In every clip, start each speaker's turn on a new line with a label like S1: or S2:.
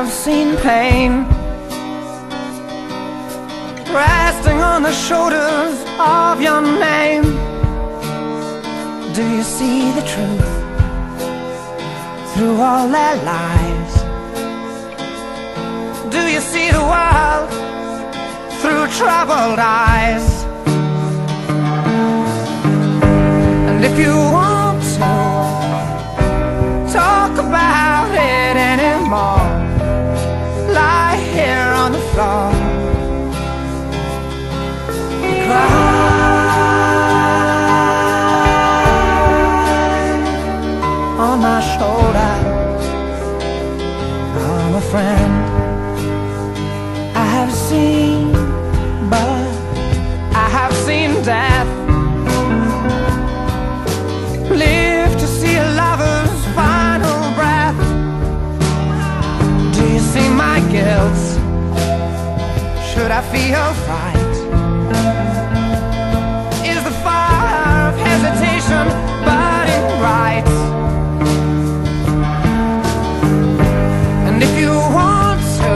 S1: have seen pain resting on the shoulders of your name. Do you see the truth through all their lies? Do you see the world through troubled eyes? And if you want to talk about it anymore, lie here on the floor and cry on my shoulder. I'm a friend I have seen, but I have seen death. Live to see a lover's final breath. Do you see my guilt? Should I feel fright? Is the fire of hesitation burning bright? And if you want to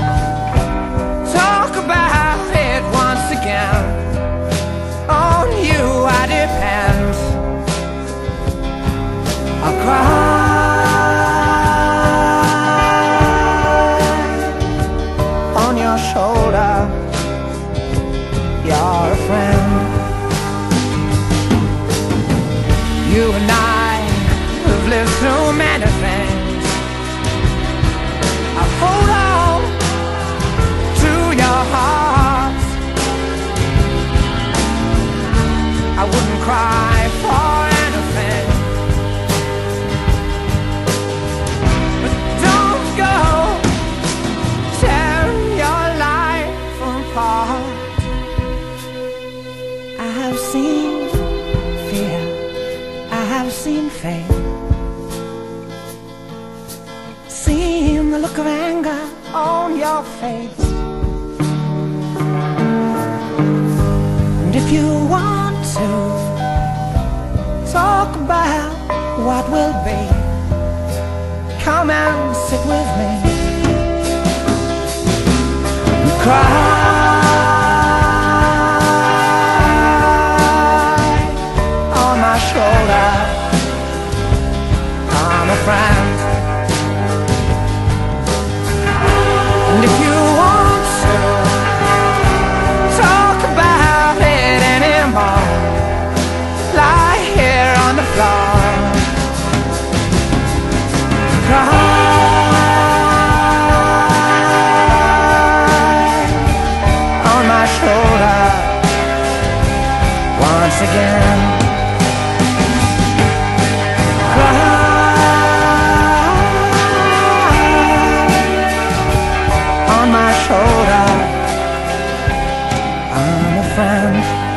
S1: talk about it once again, on you I depend. I'll cry on your shoulder. You're a friend. You and I have lived through many things. I'll hold on to your heart. I wouldn't cry for anything. But don't go tearing your life apart. I have seen fear, I have seen faith, seen the look of anger on your face. And if you want to talk about what will be, come and sit with me and cry on my shoulder. I'm a friend. And if you want to talk about it anymore, lie here on the floor, cry on my shoulder once again. On my shoulder, I'm a friend.